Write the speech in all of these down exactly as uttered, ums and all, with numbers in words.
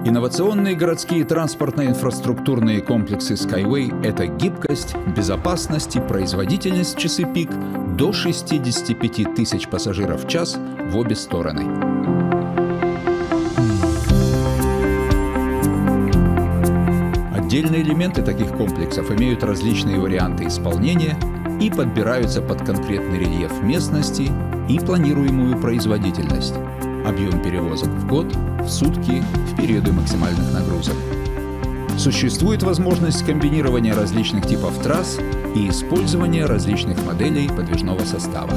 Инновационные городские транспортно-инфраструктурные комплексы Skyway – это гибкость, безопасность и производительность в часы пик до шестидесяти пяти тысяч пассажиров в час в обе стороны. Отдельные элементы таких комплексов имеют различные варианты исполнения и подбираются под конкретный рельеф местности и планируемую производительность, объем перевозок в год, в сутки, в периоды максимальных нагрузок. Существует возможность комбинирования различных типов трасс и использования различных моделей подвижного состава.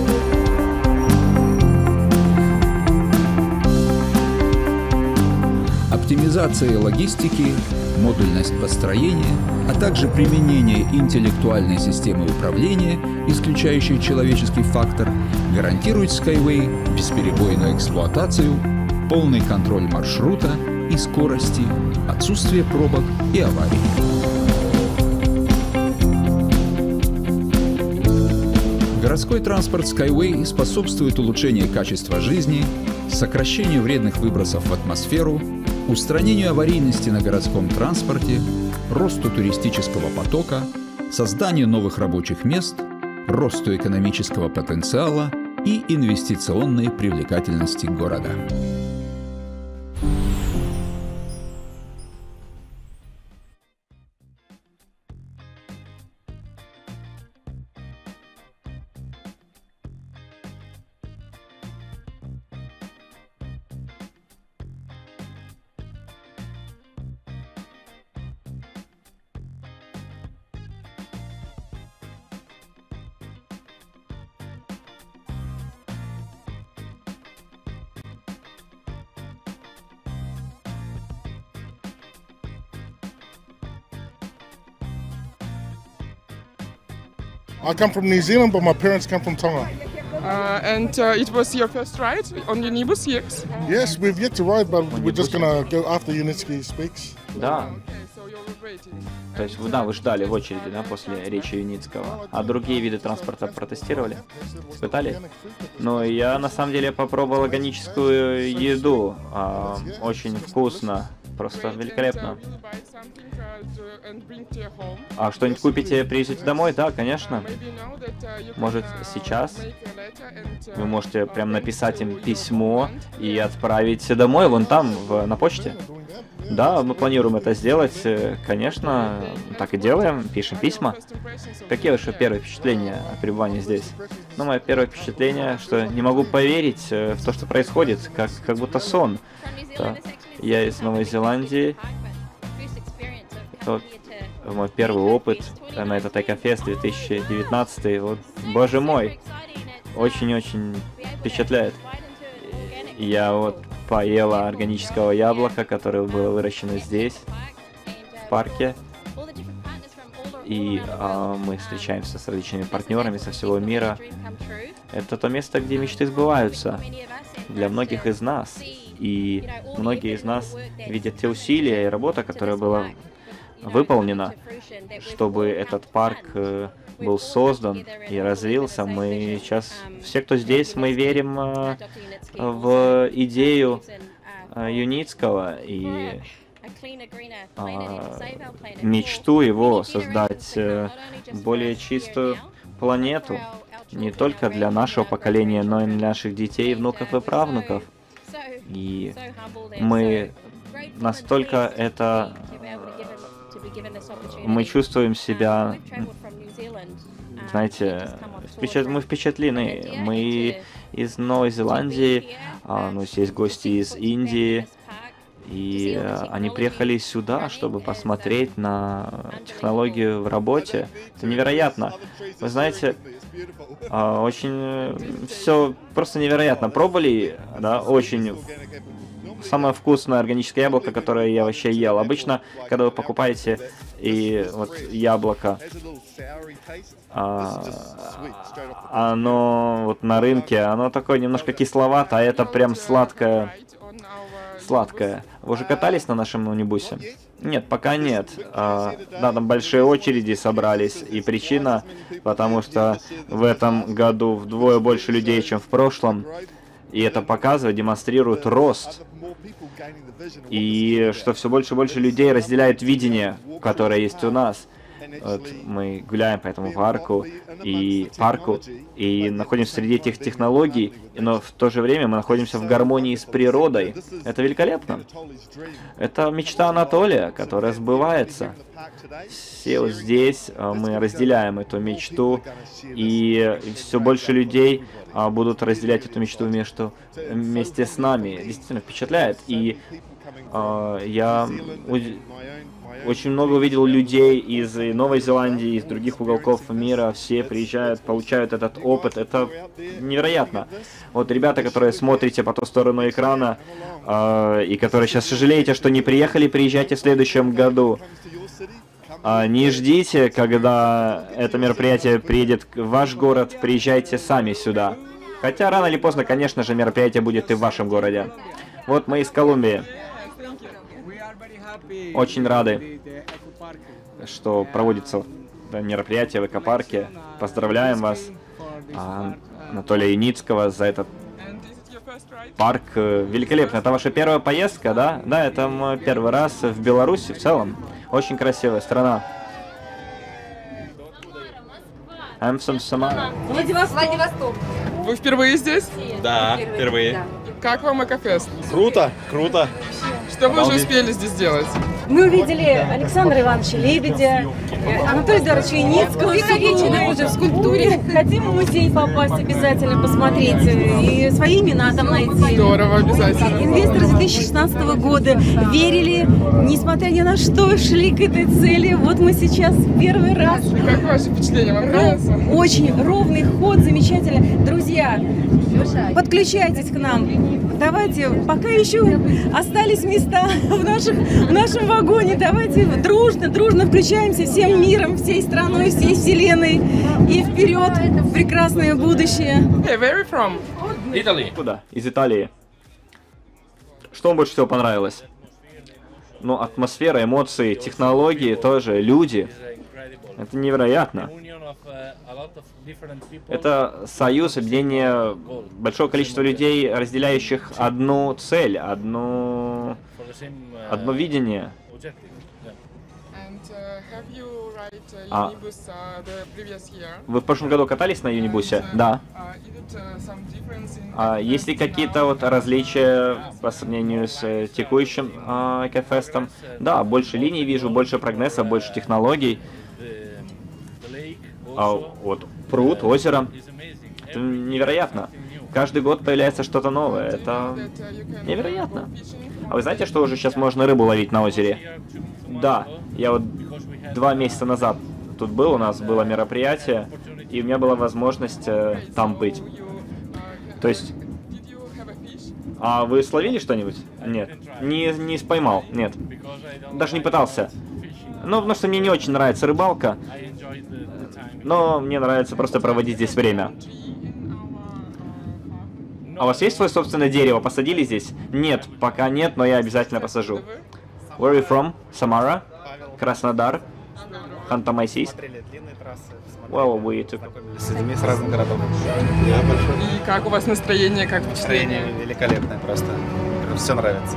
Оптимизация логистики, модульность построения, а также применение интеллектуальной системы управления, исключающей человеческий фактор, гарантирует Skyway бесперебойную эксплуатацию, полный контроль маршрута и скорости, отсутствие пробок и аварий. Городской транспорт Skyway способствует улучшению качества жизни, сокращению вредных выбросов в атмосферу, устранению аварийности на городском транспорте, росту туристического потока, созданию новых рабочих мест, росту экономического потенциала и инвестиционной привлекательности города. I come from New Zealand, but my parents come from Tonga. Uh, and uh, it was your first ride on Unibus, yes? Yes, we've yet to ride, but we're just gonna go after Unitsky speaks. Да. Okay, so you're waiting. То есть, вы, да, вы ждали в очереди, да, после речи Юницкого. А другие виды транспорта протестировали? Испытали? Ну, я на самом деле попробовал органическую еду. А, очень вкусно. Просто великолепно. А что-нибудь купите, привезете домой? Да, конечно. Может, сейчас вы можете прям написать им письмо и отправить домой, вон там, в, на почте? Да, мы планируем это сделать, конечно, так и делаем, пишем письма. Какие ваши первые впечатления от пребывания здесь? Ну, мое первое впечатление, что не могу поверить в то, что происходит, как, как будто сон. Да. Я из Новой Зеландии. Вот мой первый опыт на этот Экофест две тысячи девятнадцатый. Вот, боже мой, очень-очень впечатляет. Я вот поела органического яблока, которое было выращено здесь, в парке. И а, мы встречаемся с различными партнерами со всего мира. Это то место, где мечты сбываются для многих из нас. И многие из нас видят те усилия и работа, которая была выполнена, чтобы этот парк э, был создан и развился. Мы сейчас, все, кто здесь, мы верим э, в идею э, Юницкого и э, мечту его создать э, более чистую планету, не только для нашего поколения, но и для наших детей, внуков и правнуков. И мы настолько это... Мы чувствуем себя, знаете, впечат... мы впечатлены. Мы из Новой Зеландии, а, ну, есть гости из Индии, и а, они приехали сюда, чтобы посмотреть на технологию в работе. Это невероятно. Вы знаете, а, очень все просто невероятно. Пробовали, да, очень... Самое вкусное органическое яблоко, которое я вообще ел. Обычно, когда вы покупаете и вот яблоко, а, оно вот на рынке, оно такое немножко кисловато, а это прям сладкое. Сладкое. Вы уже катались на нашем унибусе? Нет, пока нет. А, да, там большие очереди собрались, и причина, потому что в этом году вдвое больше людей, чем в прошлом. И это показывает, демонстрирует рост. И что все больше и больше людей разделяют видение, которое есть у нас. Вот мы гуляем по этому парку и парку и находимся среди этих технологий, но в то же время мы находимся в гармонии с природой. Это великолепно. Это мечта Анатолия, которая сбывается. Все вот здесь мы разделяем эту мечту, и все больше людей будут разделять эту мечту вместе, вместе с нами. Действительно впечатляет. И э, я очень много увидел людей из Новой Зеландии, из других уголков мира. Все приезжают, получают этот опыт. Это невероятно. Вот ребята, которые смотрите по ту сторону экрана, э, и которые сейчас сожалеете, что не приехали, приезжайте в следующем году. Э, не ждите, когда это мероприятие приедет в ваш город, приезжайте сами сюда. Хотя рано или поздно, конечно же, мероприятие будет и в вашем городе. Вот мы из Колумбии. Очень рады, что проводится мероприятие в экопарке. Поздравляем вас, Анатолия Яницкого, за этот парк. Великолепно. Это ваша первая поездка, да? Да, это мой первый раз в Беларуси в целом. Очень красивая страна. I'm from Samara. Владивосток. Вы впервые здесь? Да, впервые. Как вам Экофест? Круто, круто. Что вы уже успели здесь сделать? Мы увидели Александра Ивановича Лебедя, Анатолия Эдуардовича Яницкого, Савичина уже в скульптуре. Хотим в музей попасть, обязательно посмотреть и свои имена там найти. Здорово, обязательно. Инвесторы с две тысячи шестнадцатого года верили, несмотря ни на что, шли к этой цели. Вот мы сейчас первый раз. Как ваши впечатления? Вам нравится? Очень ровный ход, замечательно. Друзья, подключайтесь к нам. Давайте, пока еще остались места в, наших, в нашем вагоне, давайте дружно, дружно включаемся всем миром, всей страной, всей вселенной и вперед в прекрасное будущее. Hey, where are you from? Italy. Куда? Из Италии. Что вам больше всего понравилось? Ну, атмосфера, эмоции, технологии тоже, люди. Это невероятно. Это союз, объединение большого количества людей, разделяющих одну цель, одну, одно видение. А вы в прошлом году катались на юнибусе? Да. А есть ли какие-то вот различия по сравнению с текущим Экофестом? Да, больше линий вижу, больше прогресса, больше технологий. А вот пруд, озеро. Это невероятно. Каждый год появляется что-то новое. Это невероятно. А вы знаете, что уже сейчас можно рыбу ловить на озере? Да, я вот два месяца назад тут был, у нас было мероприятие, и у меня была возможность э, там быть. То есть... А вы словили что-нибудь? Нет. Не, не споймал, нет. Даже не пытался. Ну, потому что мне не очень нравится рыбалка. Но мне нравится просто проводить здесь время. А у вас есть свое собственное дерево? Посадили здесь? Нет, пока нет, но я обязательно посажу. Where are you from? Самара? Краснодар? Ханты-Мансийск? Well, we took... С людьми с разных городов. Я большой. И как у вас настроение, как впечатление? Настроение великолепное просто. Все нравится.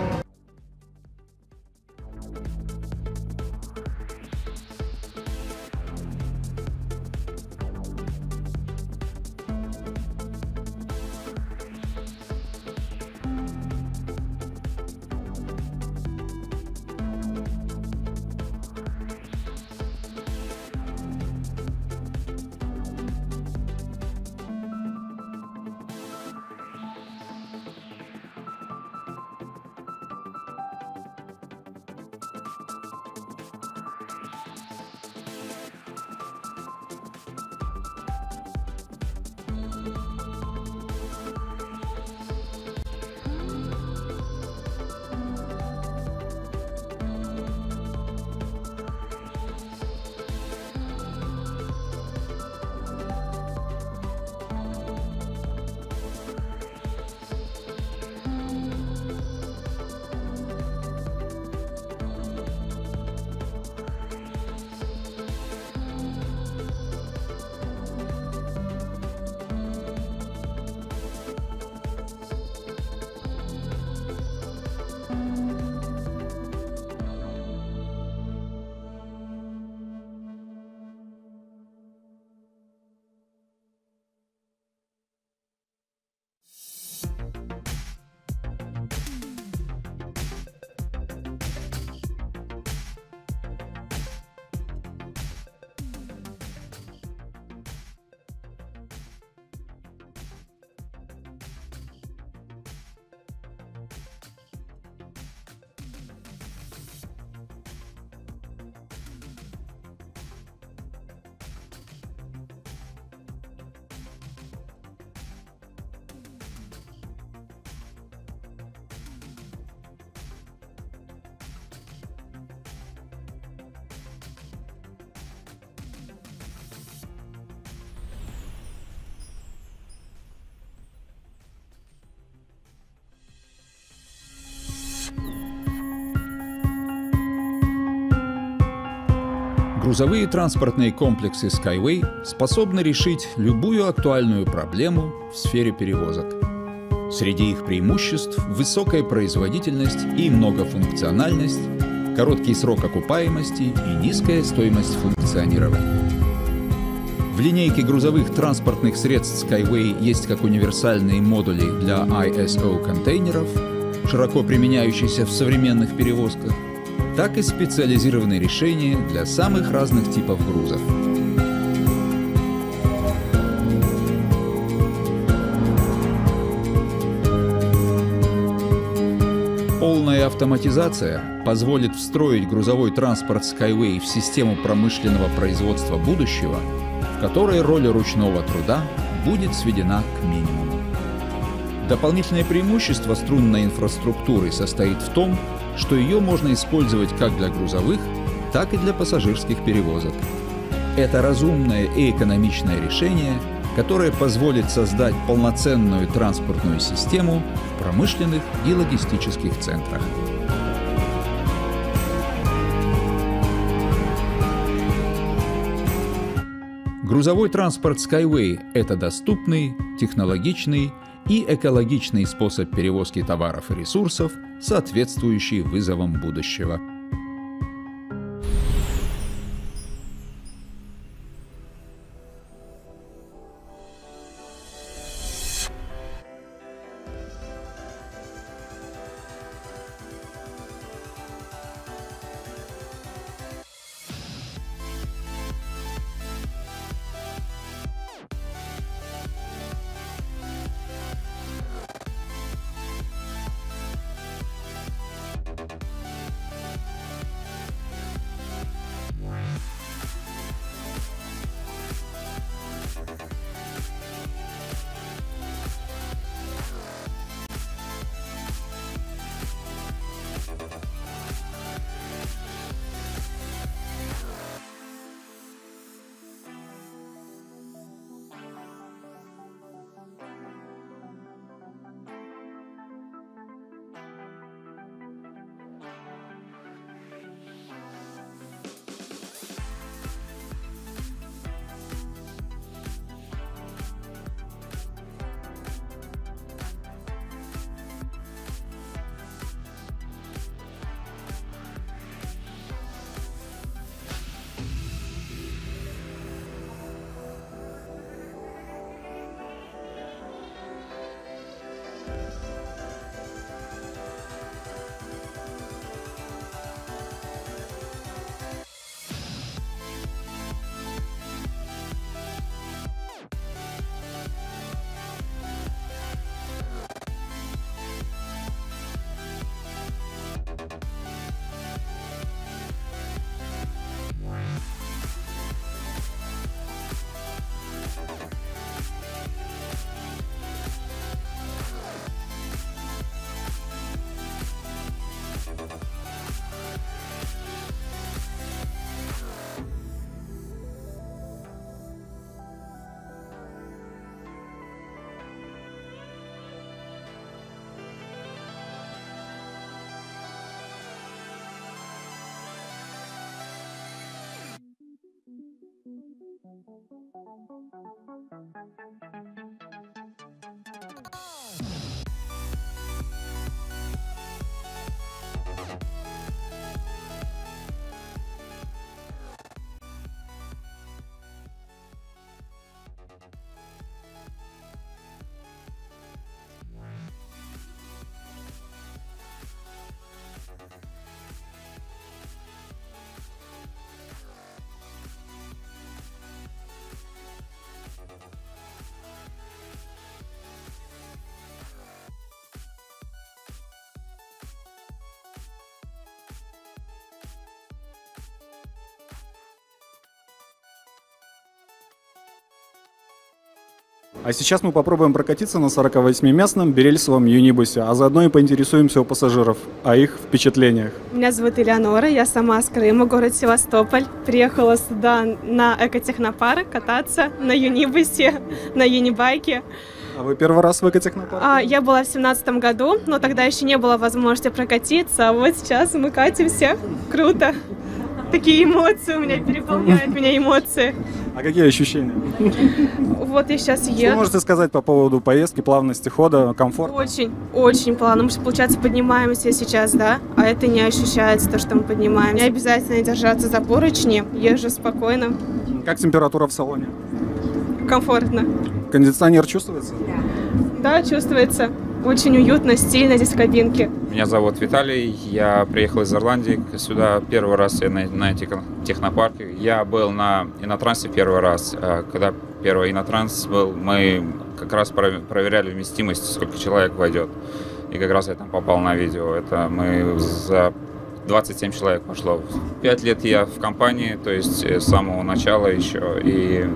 Грузовые транспортные комплексы Skyway способны решить любую актуальную проблему в сфере перевозок. Среди их преимуществ – высокая производительность и многофункциональность, короткий срок окупаемости и низкая стоимость функционирования. В линейке грузовых транспортных средств Skyway есть как универсальные модули для ай эс о-контейнеров, широко применяющиеся в современных перевозках, так и специализированные решения для самых разных типов грузов. Полная автоматизация позволит встроить грузовой транспорт Skyway в систему промышленного производства будущего, в которой роль ручного труда будет сведена к минимуму. Дополнительное преимущество струнной инфраструктуры состоит в том, что ее можно использовать как для грузовых, так и для пассажирских перевозок. Это разумное и экономичное решение, которое позволит создать полноценную транспортную систему в промышленных и логистических центрах. Грузовой транспорт Skyway – это доступный, технологичный и экологичный способ перевозки товаров и ресурсов, соответствующий вызовам будущего. А сейчас мы попробуем прокатиться на сорокавосьмиместном берельсовом юнибусе, а заодно и поинтересуемся у пассажиров о их впечатлениях. Меня зовут Элеонора, я сама с Крыма, город Севастополь. Приехала сюда на экотехнопарк кататься на юнибусе, на юнибайке. А вы первый раз в экотехнопарке? А, я была в семнадцатом году, но тогда еще не было возможности прокатиться, а вот сейчас мы катимся. Круто! такие эмоции у меня, переполняют меня эмоции. А какие ощущения? Вот я сейчас Что еду. можете сказать по поводу поездки, плавности хода, комфорта? Очень, очень плавно. Мы, же, получается, поднимаемся сейчас, да, а это не ощущается, то, что мы поднимаемся. Не обязательно держаться за поручни, езжу спокойно, Как температура в салоне? комфортно. Кондиционер чувствуется? Да, чувствуется. Очень уютно, стильно здесь в кабинке. Меня зовут Виталий, я приехал из Ирландии сюда первый раз я на, на техно- технопарке. Я был на Инотрансе первый раз. А Когда первый Инотранс был, мы как раз про- проверяли вместимость, сколько человек войдет. И как раз я там попал на видео. Это мы за двадцать семь человек пошло. Пять лет я в компании, то есть с самого начала еще. И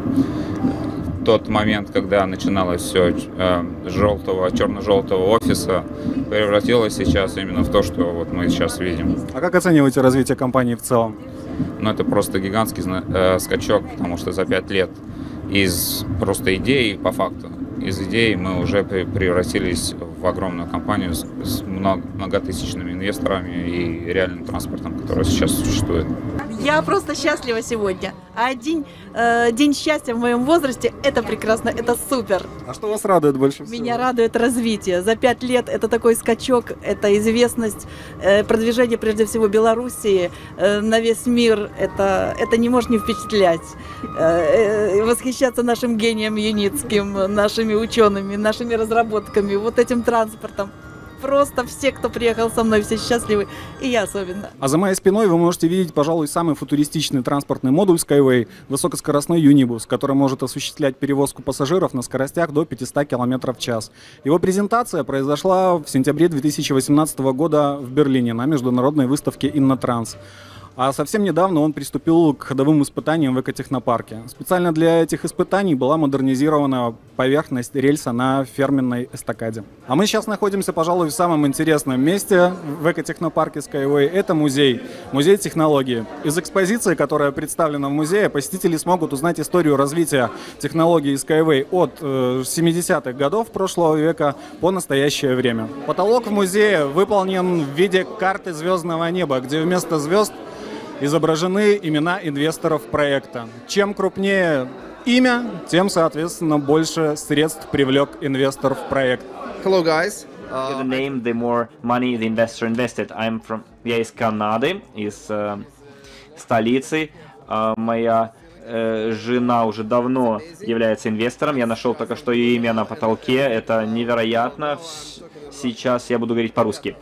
тот момент, когда начиналось все э, желтого, черно-желтого офиса, превратилось сейчас именно в то, что вот мы сейчас видим. А как оцениваете развитие компании в целом? Но это просто гигантский зна- э, скачок, потому что за пять лет из просто идеи, по факту, из идей мы уже при- превратились в огромную компанию с, с много- многотысячными инвесторами и реальным транспортом, который сейчас существует. Я просто счастлива сегодня. А день, э, день счастья в моем возрасте – это прекрасно, это супер. А что вас радует больше всего? Меня радует развитие. За пять лет это такой скачок, это известность, э, продвижение прежде всего Белоруссии э, на весь мир. Это, это не может не впечатлять. Э, э, восхищаться нашим гением Юницким, нашими учеными, нашими разработками, вот этим транспортом. Просто все, кто приехал со мной, все счастливы, и я особенно. А за моей спиной вы можете видеть, пожалуй, самый футуристичный транспортный модуль Skyway, высокоскоростной Юнибус, который может осуществлять перевозку пассажиров на скоростях до пятьсот километров в час. Его презентация произошла в сентябре две тысячи восемнадцатого года в Берлине на международной выставке Иннотранс. А совсем недавно он приступил к ходовым испытаниям в экотехнопарке. Специально для этих испытаний была модернизирована поверхность рельса на ферменной эстакаде. А мы сейчас находимся, пожалуй, в самом интересном месте в экотехнопарке Skyway. Это музей. Музей технологии. Из экспозиции, которая представлена в музее, посетители смогут узнать историю развития технологии Skyway от э, семидесятых годов прошлого века по настоящее время. Потолок в музее выполнен в виде карты звездного неба, где вместо звезд изображены имена инвесторов проекта. Чем крупнее имя, тем, соответственно, больше средств привлек инвестор в проект. Hello, guys. The name, the more money the investor invested. I'm from, я из Канады, из э, столицы. Э, моя э, жена уже давно является инвестором. Я нашел только что ее имя на потолке. Это невероятно. Сейчас я буду говорить по-русски.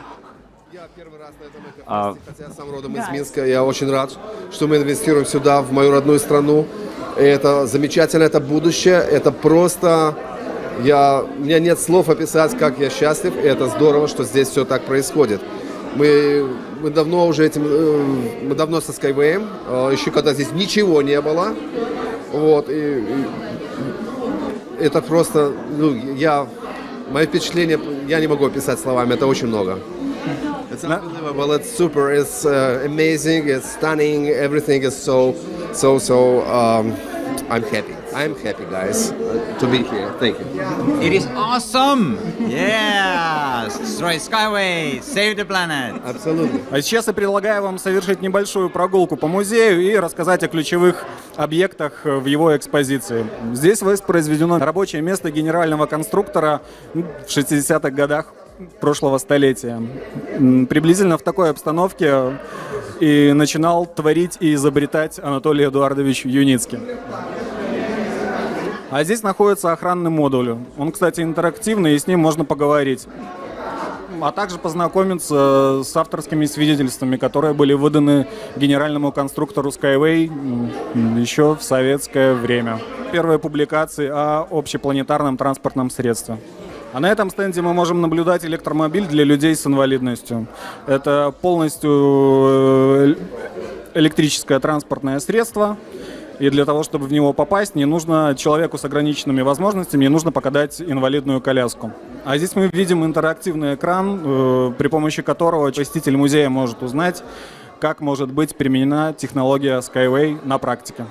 Я первый раз на этом экопроекте, хотя я сам родом из Минска. Я очень рад, что мы инвестируем сюда, в мою родную страну. И это замечательно, это будущее, это просто... Я, у меня нет слов описать, как я счастлив, и это здорово, что здесь все так происходит. Мы, мы давно уже этим, мы давно со Skyway, еще когда здесь ничего не было. Вот, и, и это просто, ну, я, мои впечатления, я не могу описать словами, это очень много. It's unbelievable, it's super, it's uh, amazing, it's stunning, everything is so, so, so, um, I'm happy. I'm happy, guys, uh, to be here. Thank you. It is awesome! Yes! Destroy Skyway! Save the planet! Absolutely. А сейчас я предлагаю вам совершить небольшую прогулку по музею и рассказать о ключевых объектах в его экспозиции. Здесь воспроизведено рабочее место генерального конструктора в шестидесятых годах прошлого столетия. Приблизительно в такой обстановке и начинал творить и изобретать Анатолий Эдуардович Юницкий. А здесь находится охранный модуль. Он, кстати, интерактивный, и с ним можно поговорить. А также познакомиться с авторскими свидетельствами, которые были выданы генеральному конструктору Skyway еще в советское время. Первые публикации о общепланетарном транспортном средстве. А на этом стенде мы можем наблюдать электромобиль для людей с инвалидностью. Это полностью электрическое транспортное средство. И для того, чтобы в него попасть, не нужно человеку с ограниченными возможностями, не нужно покидать инвалидную коляску. А здесь мы видим интерактивный экран, э, при помощи которого посетитель музея может узнать, как может быть применена технология Skyway на практике.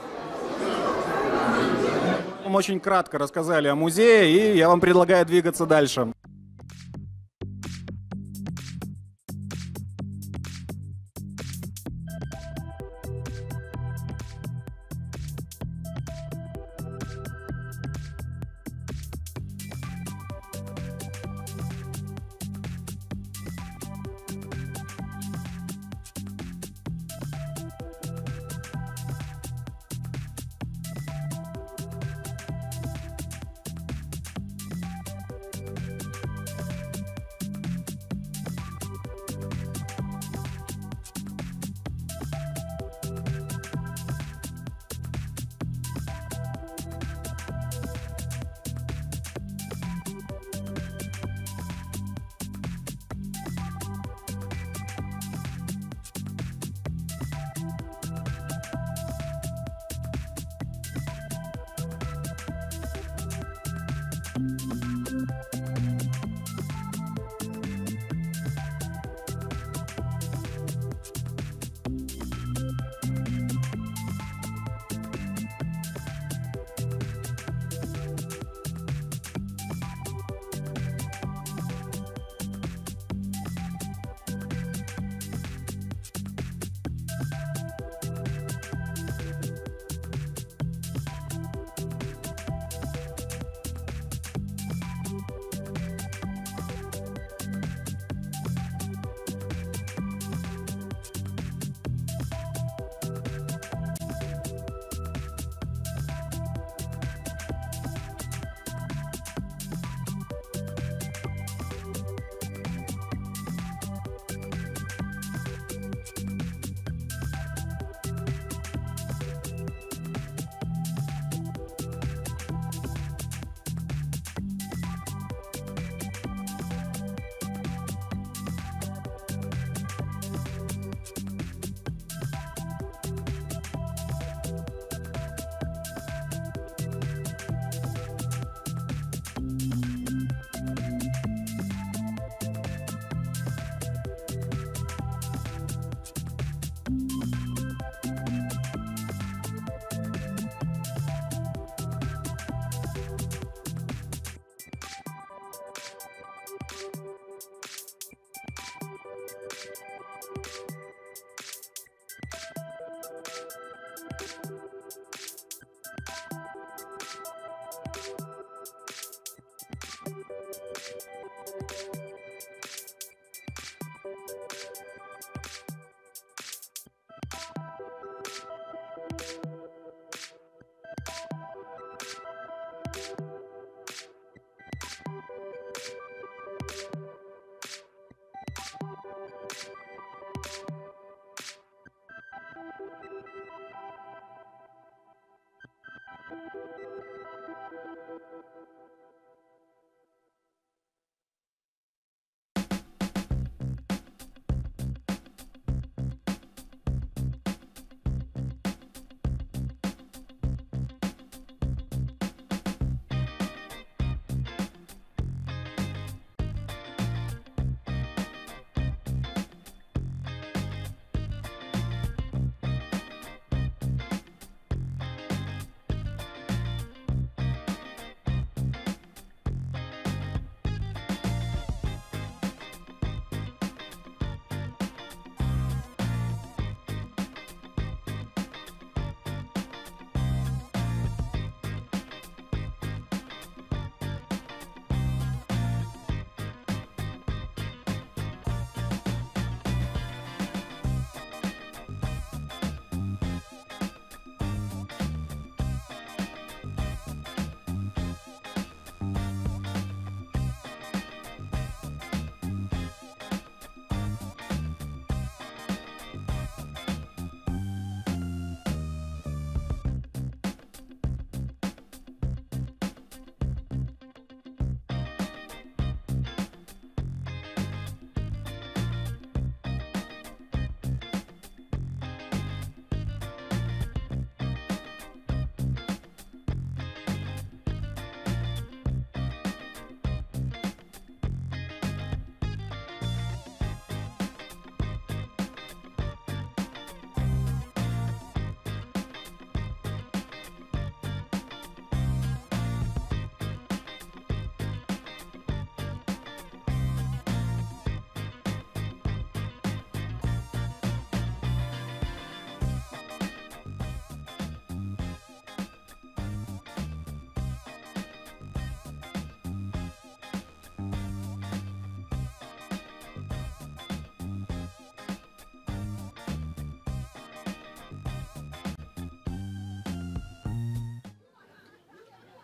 Мы очень кратко рассказали о музее, и я вам предлагаю двигаться дальше.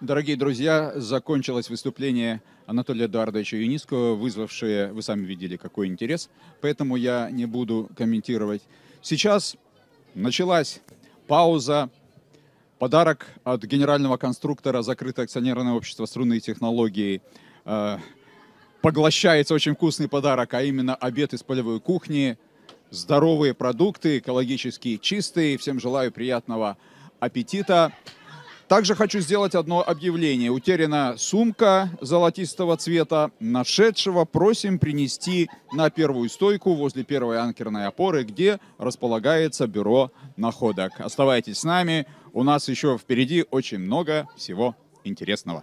Дорогие друзья, закончилось выступление Анатолия Эдуардовича Юницкого, вызвавшее, вы сами видели, какой интерес, поэтому я не буду комментировать. Сейчас началась пауза. Подарок от генерального конструктора закрытое акционерное общество «Струнные технологии». Э, поглощается очень вкусный подарок, а именно обед из полевой кухни. Здоровые продукты, экологически чистые. Всем желаю приятного аппетита. Также хочу сделать одно объявление. Утеряна сумка золотистого цвета. Нашедшего просим принести на первую стойку возле первой анкерной опоры, где располагается бюро находок. Оставайтесь с нами. У нас еще впереди очень много всего интересного.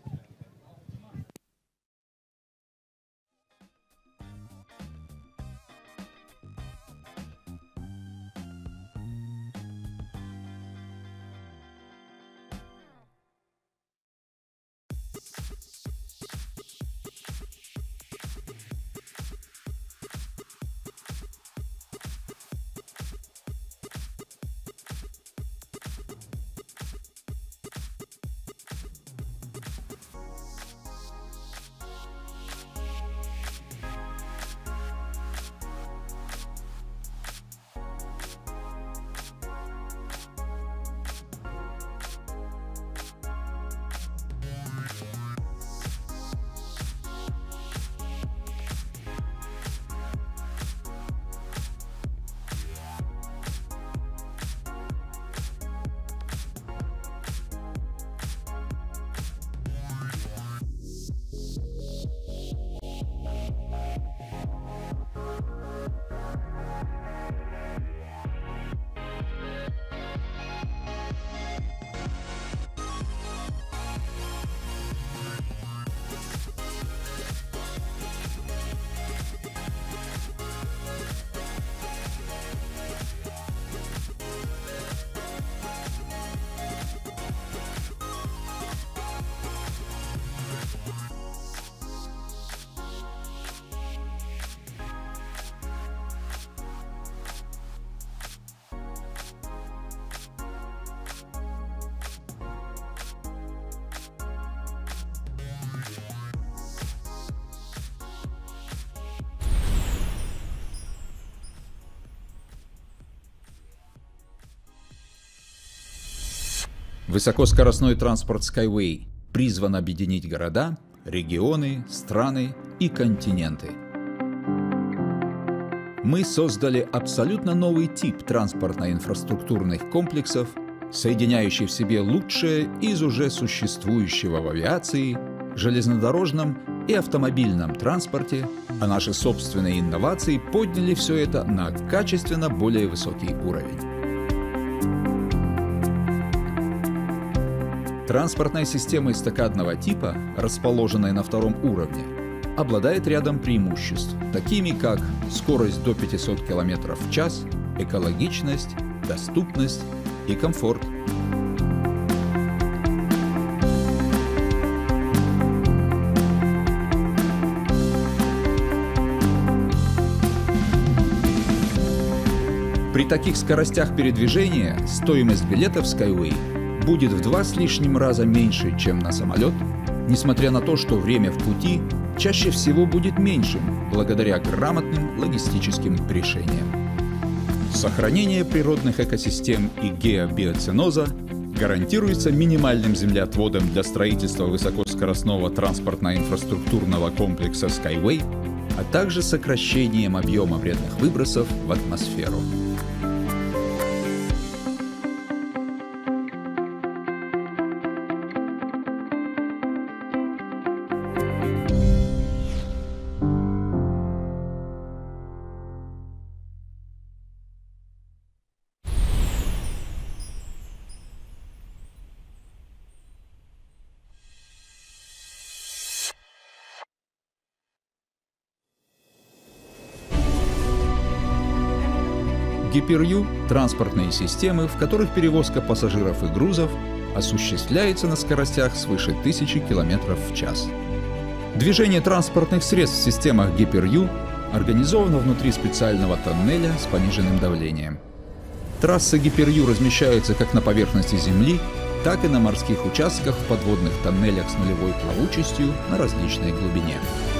Высокоскоростной транспорт Skyway призван объединить города, регионы, страны и континенты. Мы создали абсолютно новый тип транспортно-инфраструктурных комплексов, соединяющий в себе лучшее из уже существующего в авиации, железнодорожном и автомобильном транспорте, а наши собственные инновации подняли все это на качественно более высокий уровень. Транспортная система эстакадного типа, расположенная на втором уровне, обладает рядом преимуществ, такими как скорость до пятисот километров в час, экологичность, доступность и комфорт. При таких скоростях передвижения стоимость билетов в Skyway будет в два с лишним раза меньше, чем на самолет, несмотря на то, что время в пути чаще всего будет меньшим благодаря грамотным логистическим решениям. Сохранение природных экосистем и геобиоценоза гарантируется минимальным землеотводом для строительства высокоскоростного транспортно-инфраструктурного комплекса Skyway, а также сокращением объема вредных выбросов в атмосферу. Гиперю – транспортные системы, в которых перевозка пассажиров и грузов осуществляется на скоростях свыше тысячи километров в час. Движение транспортных средств в системах Гиперю организовано внутри специального тоннеля с пониженным давлением. Трассы Гиперю размещаются как на поверхности Земли, так и на морских участках в подводных тоннелях с нулевой плавучестью на различной глубине.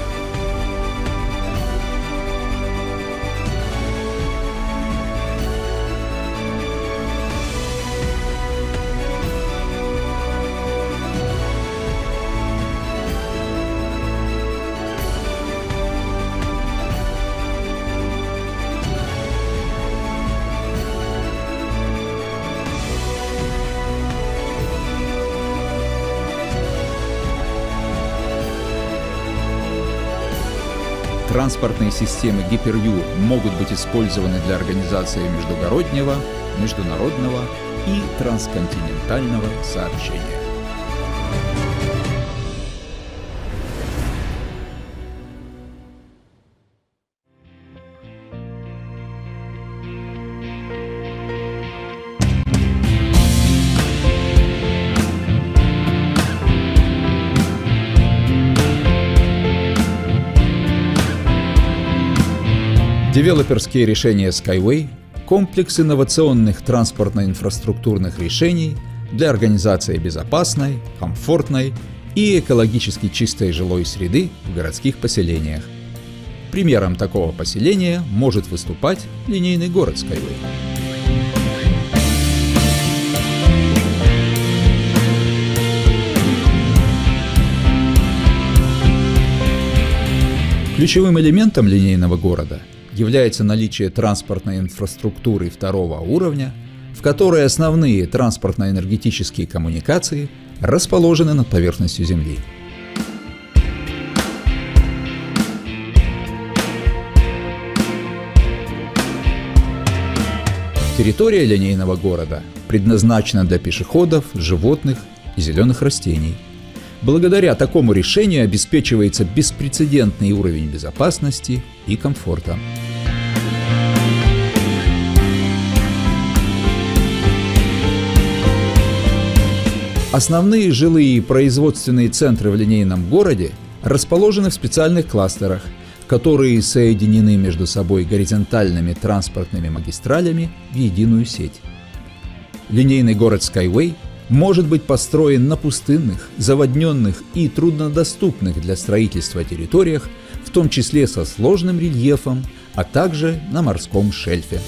Транспортные системы Гипер-Ю могут быть использованы для организации междугороднего, международного и трансконтинентального сообщения. Девелоперские решения Skyway – комплекс инновационных транспортно-инфраструктурных решений для организации безопасной, комфортной и экологически чистой жилой среды в городских поселениях. Примером такого поселения может выступать линейный город Skyway. Ключевым элементом линейного города является наличие транспортной инфраструктуры второго уровня, в которой основные транспортно-энергетические коммуникации расположены над поверхностью Земли. Территория линейного города предназначена для пешеходов, животных и зеленых растений. Благодаря такому решению обеспечивается беспрецедентный уровень безопасности и комфорта. Основные жилые и производственные центры в линейном городе расположены в специальных кластерах, которые соединены между собой горизонтальными транспортными магистралями в единую сеть. Линейный город Skyway может быть построен на пустынных, заводненных и труднодоступных для строительства территориях, в том числе со сложным рельефом, а также на морском шельфе.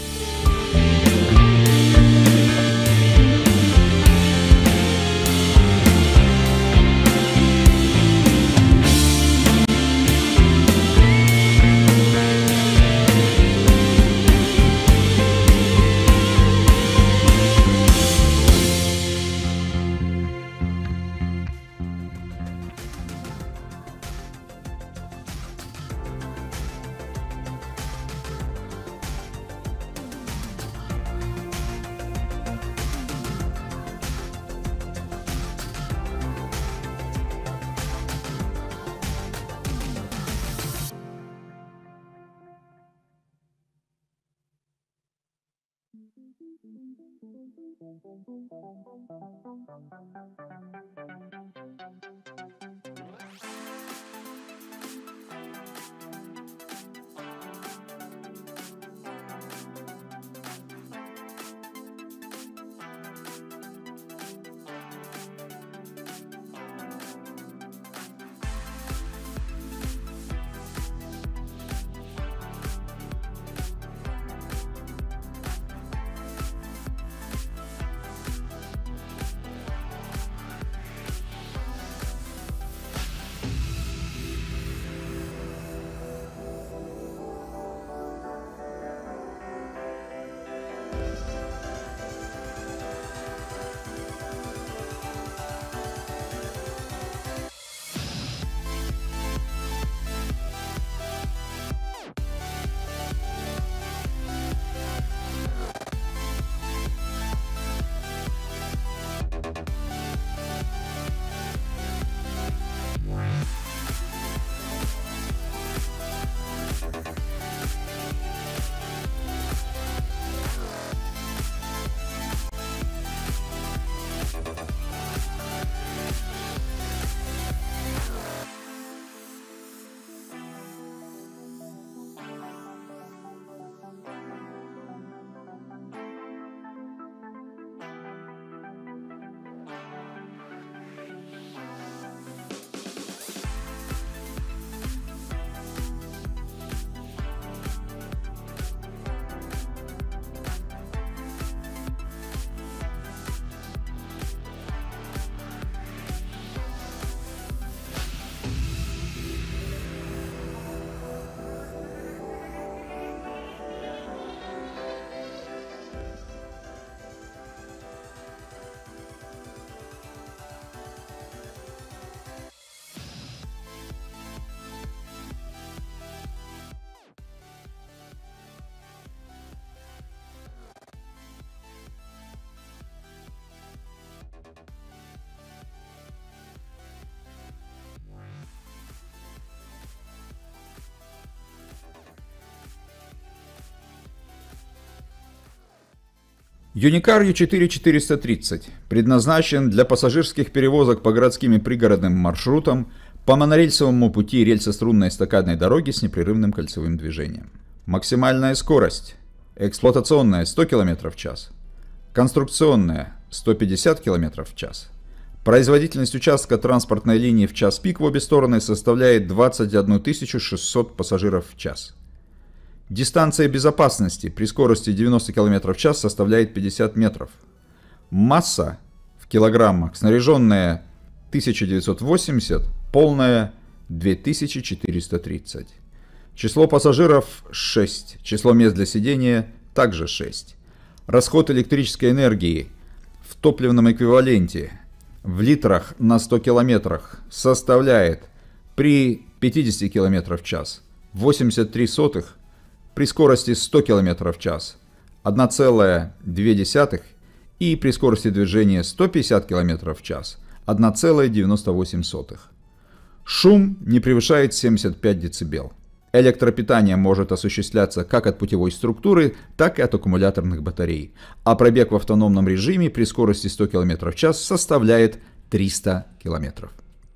Unicar ю четыре четыреста тридцать предназначен для пассажирских перевозок по городским и пригородным маршрутам по монорельсовому пути рельсо-струнной эстакадной дороги с непрерывным кольцевым движением. Максимальная скорость эксплуатационная сто километров в час, конструкционная сто пятьдесят километров в час. Производительность участка транспортной линии в час пик в обе стороны составляет двадцать одну тысячу шестьсот пассажиров в час. Дистанция безопасности при скорости девяносто километров в час составляет пятьдесят метров. Масса в килограммах снаряженная тысяча девятьсот восемьдесят, полная две тысячи четыреста тридцать. Число пассажиров шесть, число мест для сидения также шесть. Расход электрической энергии в топливном эквиваленте в литрах на сто километрах составляет при пятидесяти километрах в час восемьдесят три сотых, при скорости сто километров в час одна целая две десятых и при скорости движения сто пятьдесят километров в час одна целая девяносто восемь сотых. Шум не превышает семьдесят пять децибел. Электропитание может осуществляться как от путевой структуры, так и от аккумуляторных батарей, а пробег в автономном режиме при скорости сто километров в час составляет триста километров.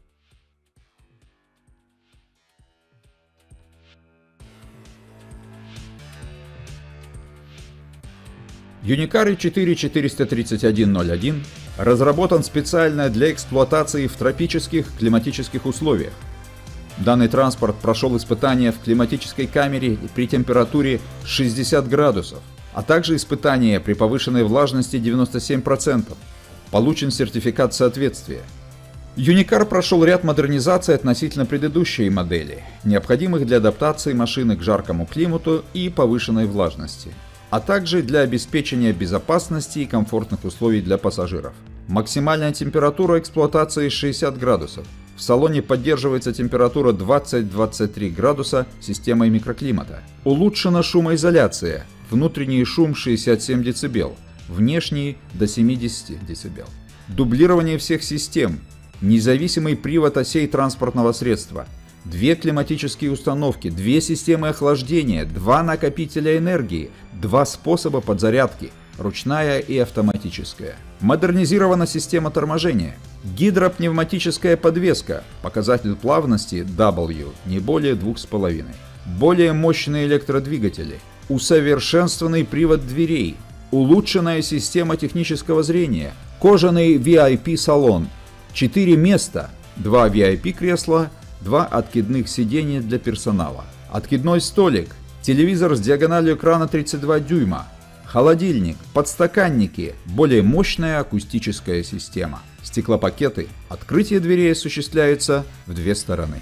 Unicar ю четыре четыреста тридцать один ноль один разработан специально для эксплуатации в тропических климатических условиях. Данный транспорт прошел испытания в климатической камере при температуре шестьдесят градусов, а также испытания при повышенной влажности девяносто семь процентов. Получен сертификат соответствия. Unicar прошел ряд модернизаций относительно предыдущей модели, необходимых для адаптации машины к жаркому климату и повышенной влажности, а также для обеспечения безопасности и комфортных условий для пассажиров. Максимальная температура эксплуатации шестьдесят градусов. В салоне поддерживается температура двадцать — двадцать три градуса системой микроклимата. Улучшена шумоизоляция. Внутренний шум шестьдесят семь децибел, внешний до семидесяти децибел. Дублирование всех систем. Независимый привод осей транспортного средства. Две климатические установки, две системы охлаждения, два накопителя энергии, два способа подзарядки, ручная и автоматическая. Модернизирована система торможения. Гидропневматическая подвеска, показатель плавности W не более двух с половиной. Более мощные электродвигатели. Усовершенствованный привод дверей. Улучшенная система технического зрения. Кожаный ви ай пи салон. четыре места, два ви ай пи кресла, два откидных сидения для персонала. Откидной столик. Телевизор с диагональю экрана тридцать два дюйма. Холодильник, подстаканники, более мощная акустическая система. Стеклопакеты. Открытие дверей осуществляется в две стороны.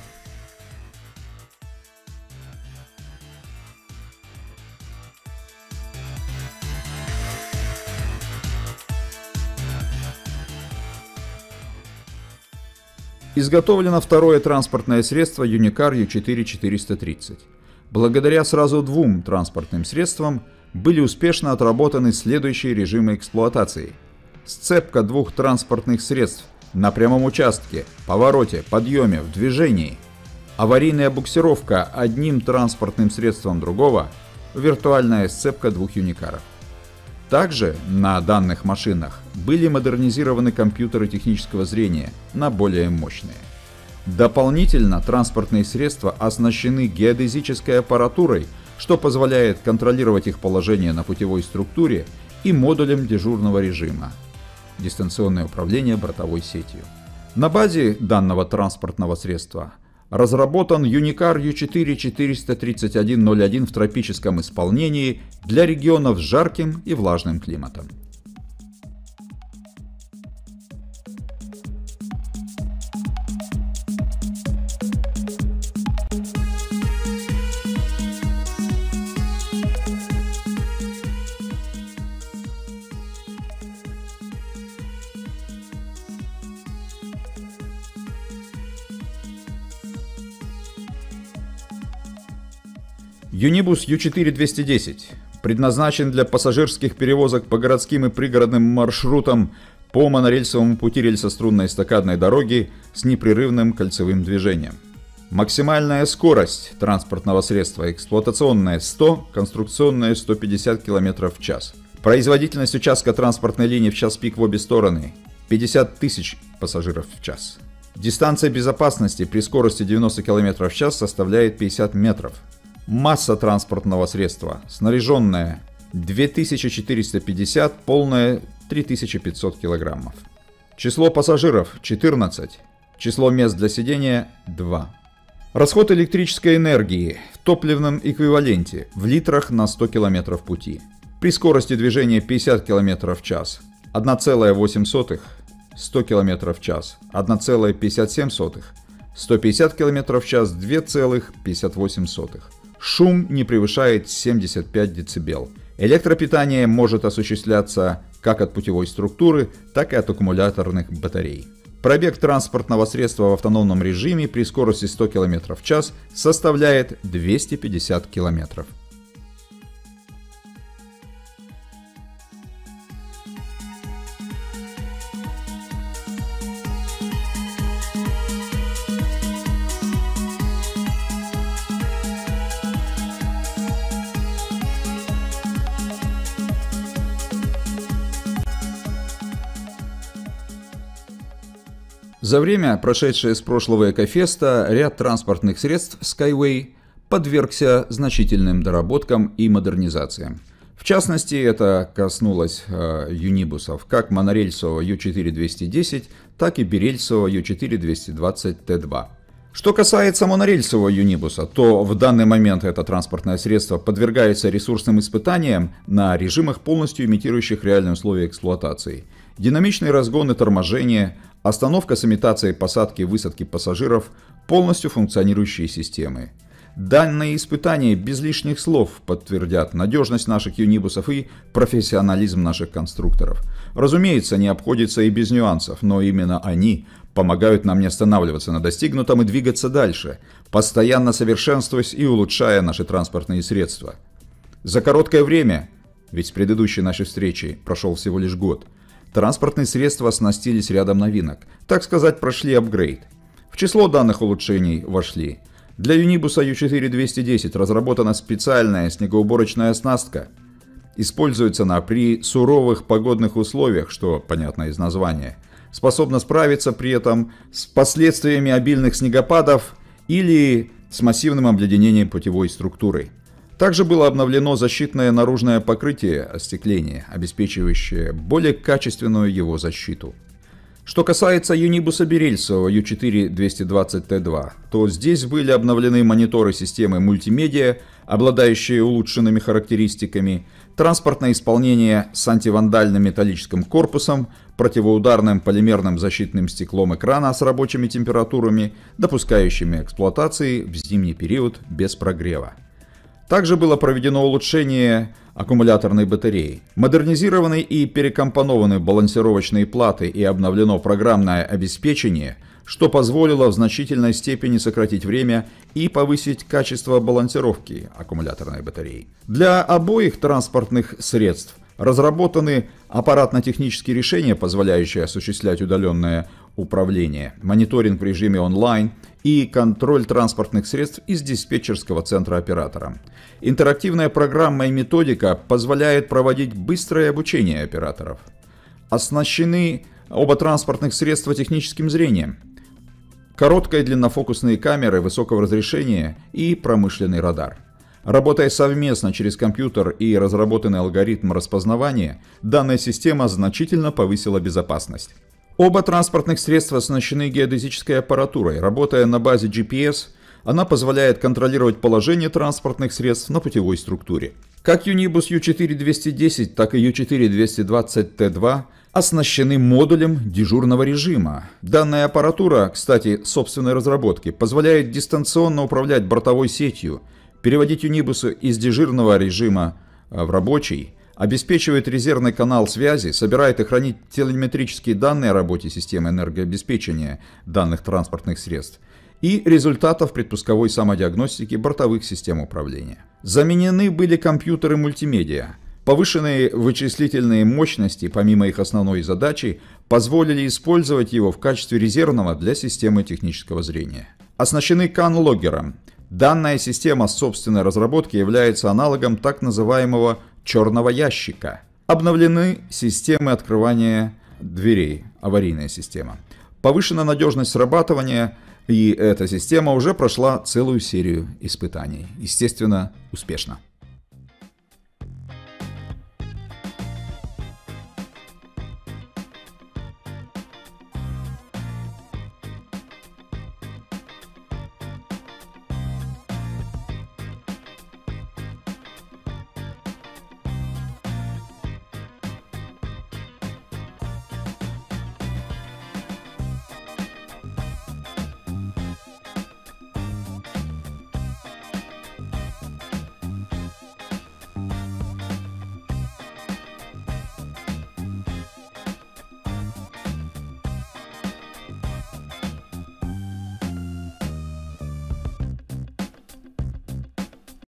Изготовлено второе транспортное средство Unicar ю четыре четыреста тридцать. Благодаря сразу двум транспортным средствам были успешно отработаны следующие режимы эксплуатации. Сцепка двух транспортных средств на прямом участке, повороте, подъеме, в движении. Аварийная буксировка одним транспортным средством другого. Виртуальная сцепка двух юникаров. Также на данных машинах были модернизированы компьютеры технического зрения на более мощные. Дополнительно транспортные средства оснащены геодезической аппаратурой, что позволяет контролировать их положение на путевой структуре, и модулем дежурного режима. Дистанционное управление бортовой сетью. На базе данного транспортного средства разработан Unicar ю четыре четыреста тридцать один ноль один в тропическом исполнении для регионов с жарким и влажным климатом. Юнибус ю четыре двести десять предназначен для пассажирских перевозок по городским и пригородным маршрутам по монорельсовому пути рельсо-струнной эстакадной дороги с непрерывным кольцевым движением. Максимальная скорость транспортного средства эксплуатационная сто, конструкционная сто пятьдесят километров в час. Производительность участка транспортной линии в час пик в обе стороны – пятьдесят тысяч пассажиров в час. Дистанция безопасности при скорости девяносто километров в час составляет пятьдесят метров. Масса транспортного средства снаряженная две тысячи четыреста пятьдесят, полная три тысячи пятьсот килограммов. Число пассажиров четырнадцать, число мест для сидения два. Расход электрической энергии в топливном эквиваленте в литрах на сто километров пути. При скорости движения пятьдесят километров в час одна целая восемь сотых, сто километров в час одна целая пятьдесят семь сотых, сто пятьдесят километров в час два целых пятьдесят восемь сотых. Шум не превышает семьдесят пять децибел. Электропитание может осуществляться как от путевой структуры, так и от аккумуляторных батарей. Пробег транспортного средства в автономном режиме при скорости сто километров в час составляет двести пятьдесят километров. За время, прошедшее с прошлого Экофеста, ряд транспортных средств Skyway подвергся значительным доработкам и модернизациям. В частности, это коснулось э, юнибусов как монорельсового ю четыре двести десять, так и бирельсового ю четыре двести двадцать тэ два. Что касается монорельсового юнибуса, то в данный момент это транспортное средство подвергается ресурсным испытаниям на режимах, полностью имитирующих реальные условия эксплуатации. Динамичный разгон и торможение, остановка с имитацией посадки и высадки пассажиров, полностью функционирующие системы. Данные испытания без лишних слов подтвердят надежность наших юнибусов и профессионализм наших конструкторов. Разумеется, не обходится и без нюансов, но именно они помогают нам не останавливаться на достигнутом и двигаться дальше, постоянно совершенствуясь и улучшая наши транспортные средства. За короткое время, ведь с предыдущей нашей встречи прошел всего лишь год, транспортные средства оснастились рядом новинок, так сказать, прошли апгрейд. В число данных улучшений вошли: для юнибуса ю четыре двести десять разработана специальная снегоуборочная оснастка. Используется она при суровых погодных условиях, что понятно из названия. Способна справиться при этом с последствиями обильных снегопадов или с массивным обледенением путевой структуры. Также было обновлено защитное наружное покрытие остекления, обеспечивающее более качественную его защиту. Что касается юнибуса бирельсового ю четыре двести двадцать тэ два, то здесь были обновлены мониторы системы мультимедиа, обладающие улучшенными характеристиками, транспортное исполнение с антивандальным металлическим корпусом, противоударным полимерным защитным стеклом экрана с рабочими температурами, допускающими эксплуатации в зимний период без прогрева. Также было проведено улучшение аккумуляторной батареи. Модернизированы и перекомпонованы балансировочные платы и обновлено программное обеспечение, что позволило в значительной степени сократить время и повысить качество балансировки аккумуляторной батареи. Для обоих транспортных средств разработаны аппаратно-технические решения, позволяющие осуществлять удаленное управление, мониторинг в режиме онлайн и контроль транспортных средств из диспетчерского центра оператора. Интерактивная программа и методика позволяет проводить быстрое обучение операторов. Оснащены оба транспортных средства техническим зрением, короткой длиннофокусные камеры высокого разрешения и промышленный радар. Работая совместно через компьютер и разработанный алгоритм распознавания, данная система значительно повысила безопасность. Оба транспортных средства оснащены геодезической аппаратурой. Работая на базе джи пи эс, она позволяет контролировать положение транспортных средств на путевой структуре. Как юнибус ю четыре двести десять, так и ю четыре двести двадцать тэ два оснащены модулем дежурного режима. Данная аппаратура, кстати, собственной разработки, позволяет дистанционно управлять бортовой сетью, переводить юнибусы из дежурного режима в рабочий, обеспечивает резервный канал связи, собирает и хранит телеметрические данные о работе системы энергообеспечения данных транспортных средств и результатов предпусковой самодиагностики бортовых систем управления. Заменены были компьютеры мультимедиа. Повышенные вычислительные мощности, помимо их основной задачи, позволили использовать его в качестве резервного для системы технического зрения. Оснащены кан-логгером. Данная система собственной разработки является аналогом так называемого черного ящика. Обновлены системы открывания дверей, аварийная система. Повышена надежность срабатывания, и эта система уже прошла целую серию испытаний. Естественно, успешно.